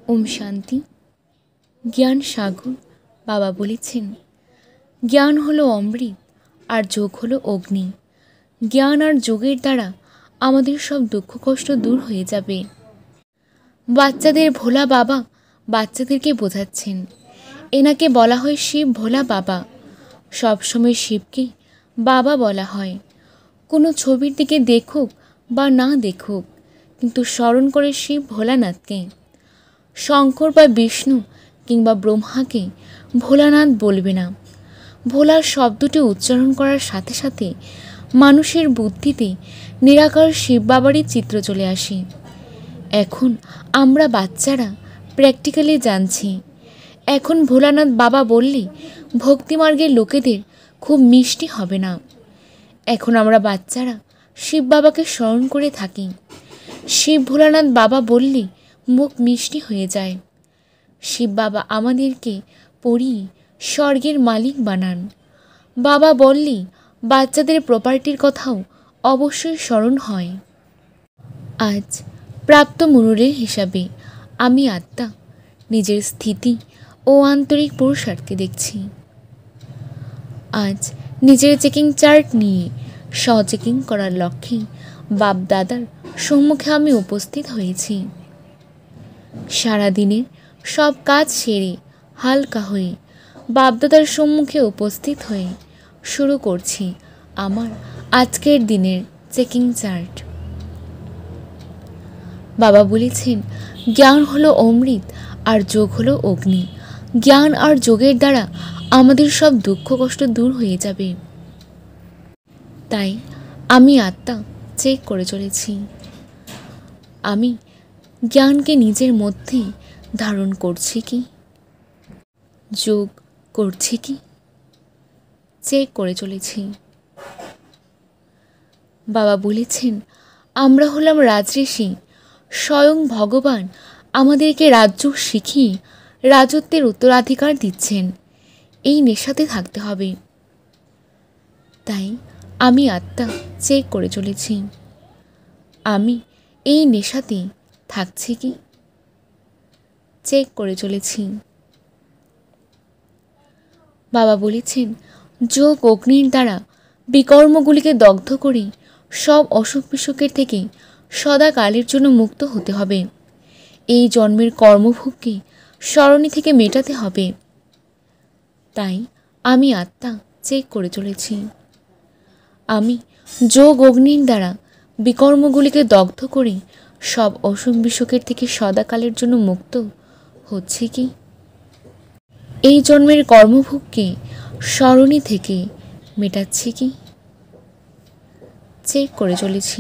ওম শান্তি। জ্ঞান সাগর বাবা বলেছেন, জ্ঞান হলো অমৃত আর যোগ হলো অগ্নি। জ্ঞান আর যোগের দ্বারা আমাদের সব দুঃখ কষ্ট দূর হয়ে যাবে। বাচ্চাদের ভোলা বাবা বাচ্চাদেরকে বোঝাচ্ছেন, এনাকে বলা হয় শিব ভোলা বাবা। সবসময় শিবকে বাবা বলা হয়। কোনো ছবির দিকে দেখুক বা না দেখুক, কিন্তু স্মরণ করে শিব ভোলানাথকে। শঙ্কর বা বিষ্ণু কিংবা ব্রহ্মাকে ভোলানাথ বলবে না। ভোলার শব্দটি উচ্চারণ করার সাথে সাথে মানুষের বুদ্ধিতে নিরাকার শিব বাবারই চিত্র চলে আসে। এখন আমরা বাচ্চারা প্র্যাকটিক্যালি জানছি। এখন ভোলানাথ বাবা বললে ভক্তিমার্গের লোকেদের খুব মিষ্টি হবে না। এখন আমরা বাচ্চারা শিব বাবাকে স্মরণ করে থাকি। শিব ভোলানাথ বাবা বললে মুখ মিষ্টি হয়ে যায়। শিব বাবা আমাদেরকে পড়িয়ে স্বর্গের মালিক বানান। বাবা বললে বাচ্চাদের প্রপার্টির কথাও অবশ্যই স্মরণ হয়। আজ প্রাপ্ত মনুরের হিসাবে আমি আত্মা নিজের স্থিতি ও আন্তরিক পুরুষার্থকে দেখছি। আজ নিজের চেকিং চার্ট নিয়ে চেকিং করার লক্ষ্যে বাপ দাদার সম্মুখে আমি উপস্থিত হয়েছি। সারাদিনের সব কাজ সেরে হালকা হয়ে বাপদাদার সম্মুখে উপস্থিত হয়ে শুরু করছি আমার আজকের দিনের চেকিং চার্ট। বাবা বলেছেন, জ্ঞান হলো অমৃত আর যোগ হলো অগ্নি। জ্ঞান আর যোগের দ্বারা আমাদের সব দুঃখ কষ্ট দূর হয়ে যাবে। তাই আমি আত্মা চেক করে চলেছি। আমি জ্ঞানকে নিজের মধ্যে ধারণ করছি কি, যোগ করছি কি, চেক করে চলেছি। বাবা বলেছেন, আমরা হলাম রাজঋষি। স্বয়ং ভগবান আমাদেরকে রাজ্য শিখিয়ে রাজত্বের উত্তরাধিকার দিচ্ছেন। এই নেশাতে থাকতে হবে। তাই আমি আত্মা চেক করে চলেছি। আমি এই নেশাতে থাকছি কি, চেক করে চলেছি। বাবা বলেছেন, যোগ অগ্নির দ্বারা বিকর্মগুলিকে দগ্ধ করে সব অসুখ বিসুখের থেকে সদাকালের জন্য মুক্ত হতে হবে। এই জন্মের কর্মভোগকে স্মরণী থেকে মেটাতে হবে। তাই আমি আত্মা চেক করে চলেছি। আমি যোগ অগ্নির দ্বারা বিকর্মগুলিকে দগ্ধ করে সব অসুখ বিসুখের থেকে সদাকালের জন্য মুক্ত হচ্ছে কি, এই জন্মের কর্মভোগকে স্মরণী থেকে মেটাচ্ছি কি, চেক করে চলেছি।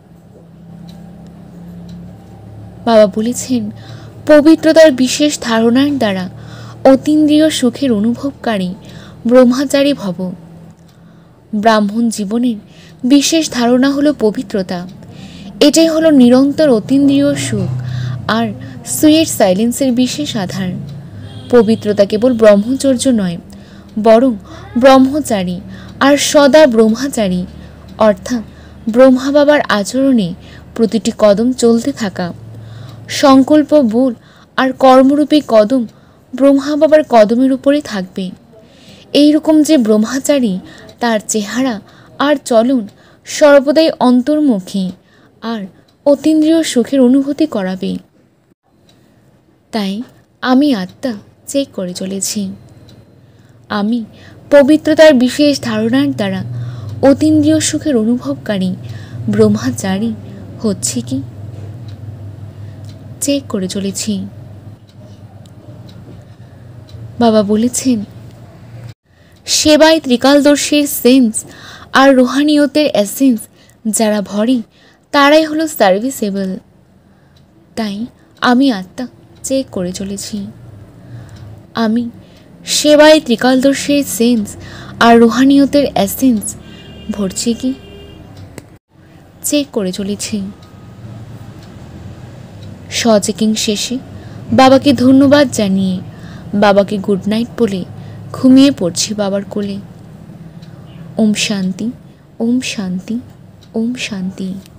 বাবা বলেছেন, পবিত্রতার বিশেষ ধারণার দ্বারা অতীন্দ্রিয় সুখের অনুভবকারী ব্রহ্মচারী ভব। ব্রাহ্মণ জীবনের বিশেষ ধারণা হলো পবিত্রতা। এটাই হলো নিরন্তর অতীন্দ্রিয় সুখ আর সুইট সাইলেন্সের বিশেষ আধার। পবিত্রতা কেবল ব্রহ্মচর্য নয়, বরং ব্রহ্মচারী আর সদা ব্রহ্মচারী, অর্থাৎ ব্রহ্মা বাবার আচরণে প্রতিটি কদম চলতে থাকা। সংকল্প বল আর কর্মরূপী কদম ব্রহ্মা বাবার কদমের উপরে থাকবে। এইরকম যে ব্রহ্মচারী, তার চেহারা আর চলন সর্বদাই অন্তর্মুখী আর অতীন্দ্রিয় সুখের অনুভূতি করাবে। তাই আমি আত্মা চেক করে চলেছি। আমি পবিত্রতার বিশেষ ধারণার দ্বারা অতীন্দ্রিয় সুখের অনুভবকারী ব্রহ্মচারী হচ্ছে কি, চেক করে চলেছি। বাবা বলেছেন, সেবায় ত্রিকালদর্শীর সেন্স আর রোহানিয়তের এসেন্স যারা ভরে তারাই হলো সার্ভিসেবল। তাই আমি আত্মা চেক করে চলেছি। আমি সেবায় ত্রিকালদর্শীর সেন্স আর রোহানিয়তের এসেন্স ভরছি কি, চেক করে চলেছি। চেকিং শেষে বাবাকে ধন্যবাদ জানিয়ে বাবাকে গুড নাইট বলে ঘুমিয়ে পড়ছি বাবার কোলে। ওম শান্তি, ওম শান্তি, ওম শান্তি।